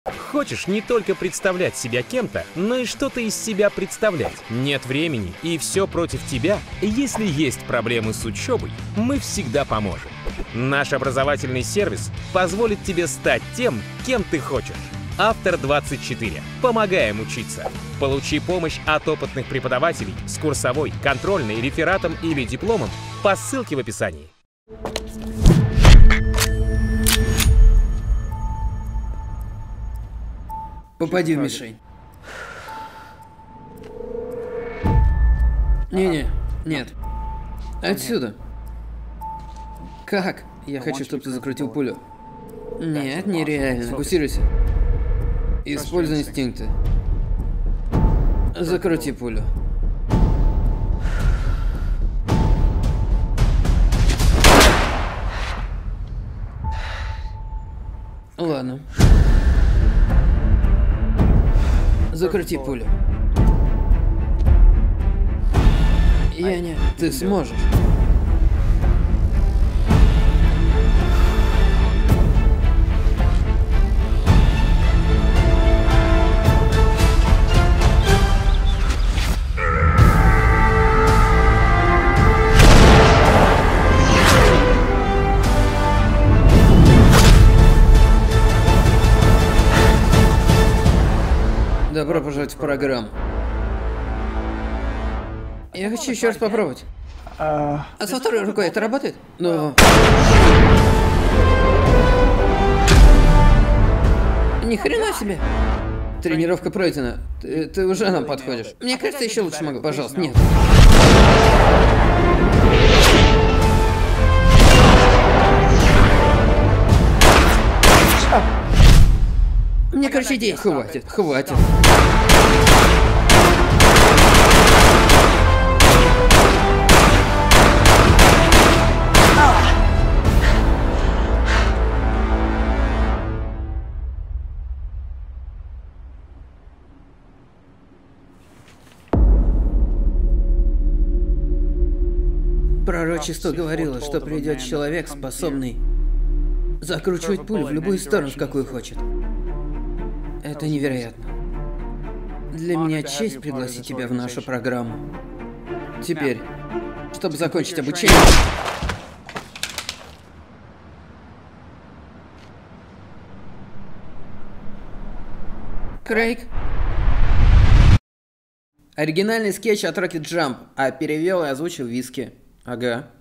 Хочешь не только представлять себя кем-то, но и что-то из себя представлять. Нет времени и все против тебя? Если есть проблемы с учебой, мы всегда поможем. Наш образовательный сервис позволит тебе стать тем, кем ты хочешь. Автор 24. Помогаем учиться. Получи помощь от опытных преподавателей с курсовой, контрольной, рефератом или дипломом по ссылке в описании. Попади в мишень. Не-не, нет. Отсюда. Как? Я хочу, чтобы ты закрутил пулю. Нет, нереально. Фокусируйся. Используй инстинкты. Закрути пулю. Ладно. Закрути пулю. Яня, ты сможешь. Добро пожаловать в программу. Я хочу еще раз попробовать. А со второй рукой это работает? Ну... Ни хрена себе! Тренировка пройдена. Ты уже нам подходишь. Мне кажется, еще лучше могу. Пожалуйста, нет. Мне, короче, идея. Хватит, хватит. Пророчество говорило, что придет человек, способный закручивать пулю в любую сторону, в какую хочет. Это невероятно. Для меня честь пригласить тебя в нашу программу. Теперь, чтобы закончить обучение... Крейг? Оригинальный скетч от Rocket Jump, а перевел и озвучил Виски. Ага.